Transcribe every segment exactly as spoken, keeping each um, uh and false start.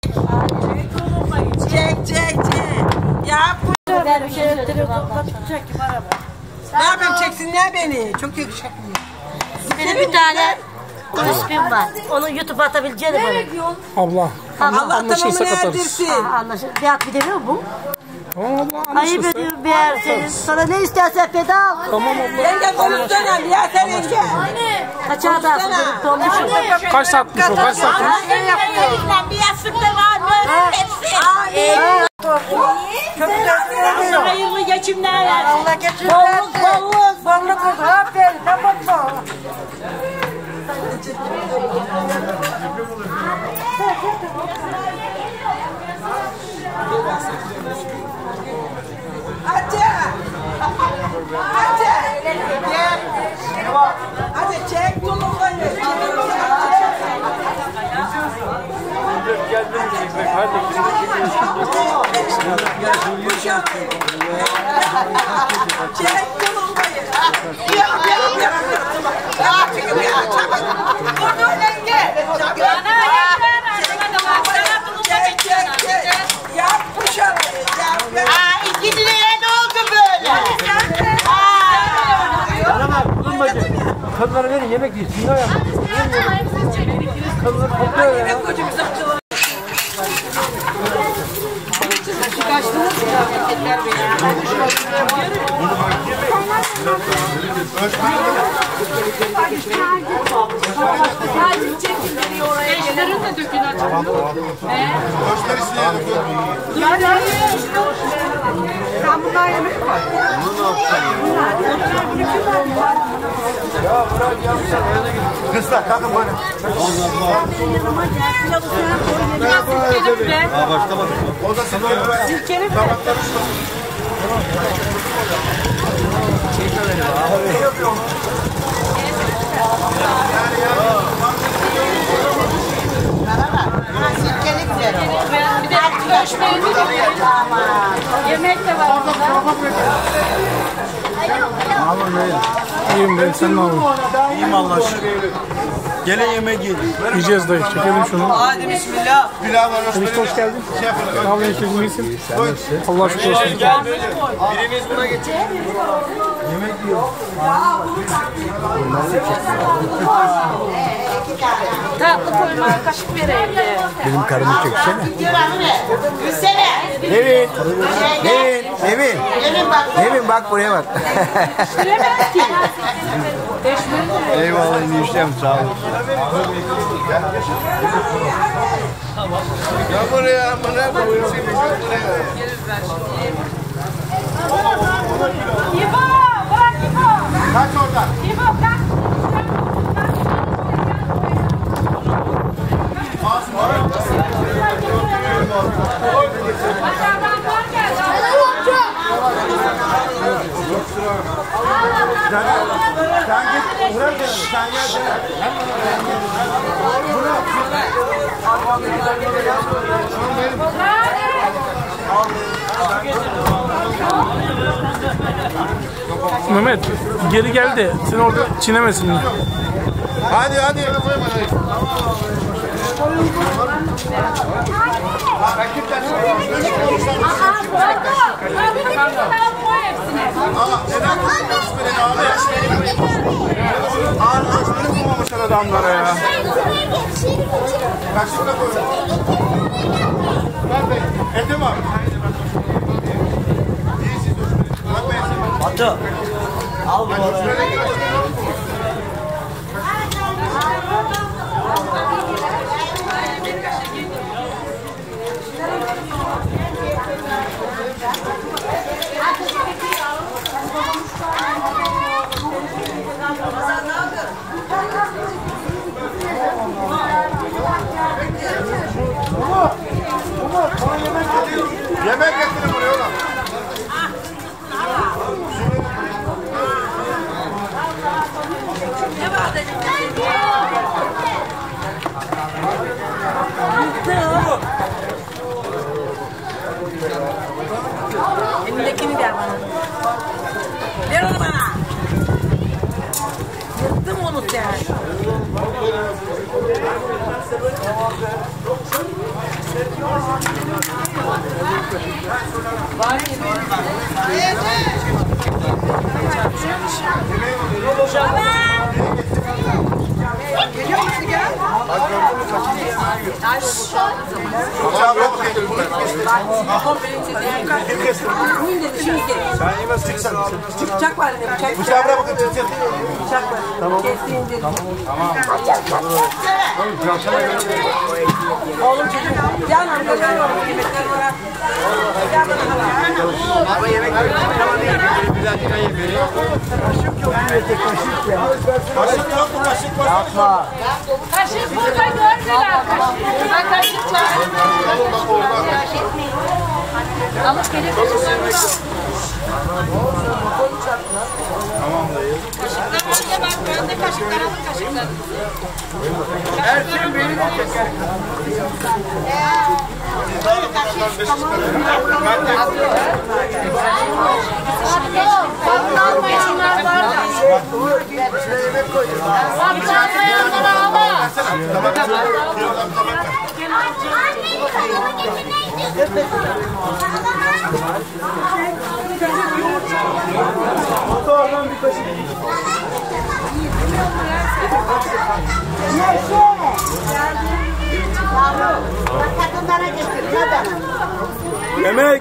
Çek çek çek. Yap. Ben bir şey öttürüyorum. Tutacak gibi araba. Ne yapayım çeksinler beni. Çok yakışıklı. Benim bir tane ismim var. Onu YouTube'a atabileceğini bana. Abla. Allah tamamını erdirsin. Anlaşıldı. Bir at bir demiyor mu? Allah Ayıp ediyorum bir yer senin. Sana ne istersen feda al. Tamam abla. Yenge konuşsana ya sen yenge. Kaça atarsın benim dolmuşum. Kaç satmış o? Kaç satmış? Bir yastıkta var mı? Hepsi. Sana hayırlı geçimler ver. Allah geçirler. Bolluk bolluk. Bolluk olsun. Aferin. Ne mutlu. Hadi. Hadi. Gel. Hadi çek tulumbayı. Çek tulumbayı. Yap yap yap. Ya çıkın ya çabuk. Dur yenge. Çek çek çek. Yap kuşağı. Yap. Aa ikinci ne oldu böyle? Bana bak, durma diyor. Kadınlara verin yemek yiyin. Sinir yapma. Kadınlar kokuyor ya. Eşlerin de dökün açık. Tamam tamam. Hoşlar isteyelim. Sen bundan yemek var. Ya bırak yapsana. Kızlar kalkın bana. Aa başta bak. O da sana. Silkelim mi? Bir de görüşmeyi mi yemek de var orada. Alın öyle. İyiyim ben, sen ne yapıyorsun? İyiyim Allah aşkına. Gelin yemek yiyin. Yiyeceğiz dayı, çekelim şunu. Hadi bismillah. Pilav var. Enişte hoş geldin. Ne yapıyorsun, kızım iyisin? Allah şükür olsun. Biriniz buna geçin. Yemek yiyor. Tatlı koymaya kaşık vereyim de. Benim karımı çeksene. Gülsene. Nevin. Nevin. Nevin. Nevin bak buraya bak. Eyvallah eniştem sağ olun. Ya buraya amına koyayım seni. İbo! Bırak İbo! Kaç oradan. İbo kalk! Aşağıdan var geldi. Sen git bırak beni. Sen gel sen. Mehmet geri gel de seni orada çiğnemesinler. Hadi hadi. Ağzını bulmamışlar adamlara ya. Kaçlıkla koyun. Nerede? Ete mi abi? İyisiz dostum. Atı. Al bunu oraya. Yemek getirin buraya oğlum. Elindekini ver bana. Ver onu bana. Yırttım onu sen. Geliyor musun gel? Sen yemez çıksan. Bıçak var ne bıçak? Bıçağı bırak bakın çıksın. Bıçak var. Tamam. Kestiğin dedim. Oğlum çocuk. Can amca can var. Yemekler var. Ama yemek tamam değil. Birazcık ayı veriyor. Kaşık yok. Kaşık ya. Kaşık yok mu? Kaşık var. Yapma. Kaşık burada gördüler. Kaşık. Ha kaşık var. Alıp gelip Tamam dayı. kaşıklar bak ben de kaşıklar alın kaşıklar. Her şey beni de çeker. Oradan bir kaşık. Kadınlara getir. Neden? Yemek.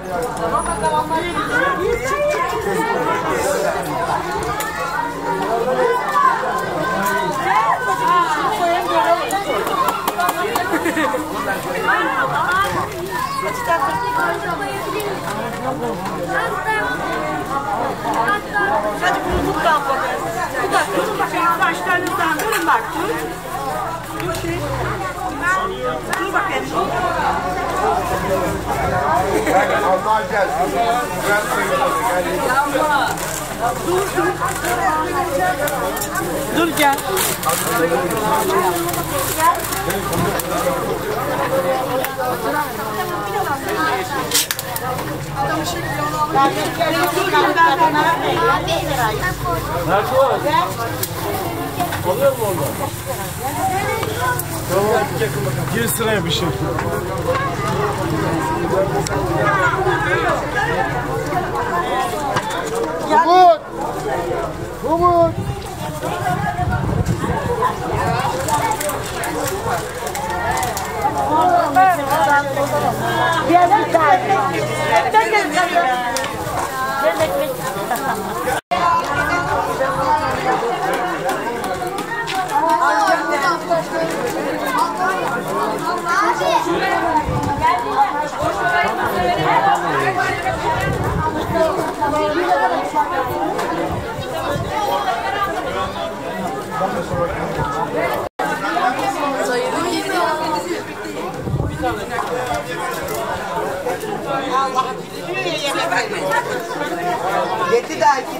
Hadi bunu tut da abla. Bir dakika dur bakayım. Başlarınızdan durun bak. Dur. Dur şey. Dur bakayım. Allah gel. Dur gel. Nerede var? Oluyor mu orada? Tamam. Gir sıraya bir şey. Umut. Umut. Gel bir tane. Gel gel gel. Gel ekmek. Yetti daha iki.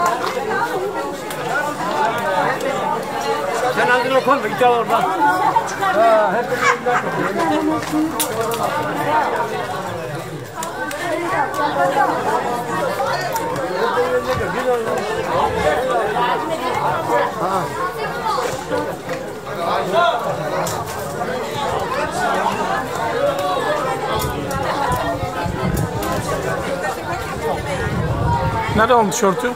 Sen ağzına koyma, git al oradan. Ha, hep elinden Nerede onun tişörtü?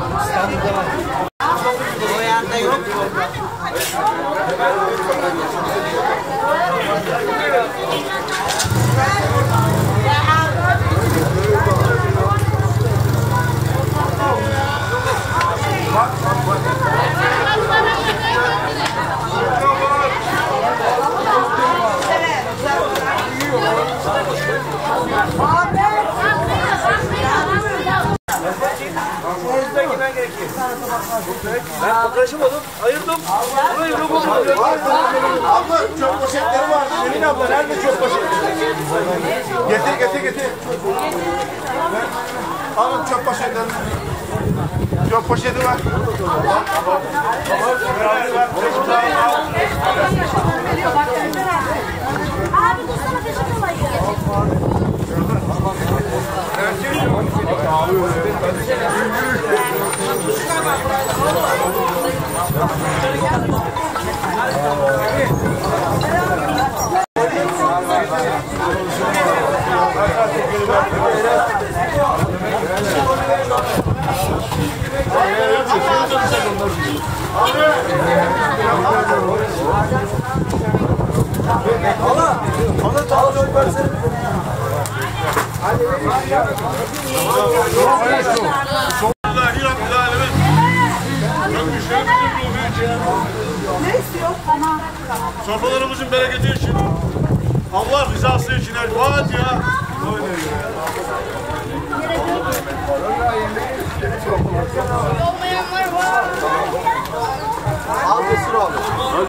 O yanda yok. Ben fotoğrafım ayırdım. Burayı robotum. Abla çöp poşetleri vardı. Emin abla nerede çöp poşetleri? Getir getir getir. Alın çöp poşetlerini. Çöp poşeti var. Abi dursana peşin olayı. Hala, hala tavuk versene. Allahi Rabbil Alemin. Çok güçlerimizin ruhu için. Ne istiyor? Tamam. Sofralarımızın bereketi için. Allah rızası için. El Fatiha.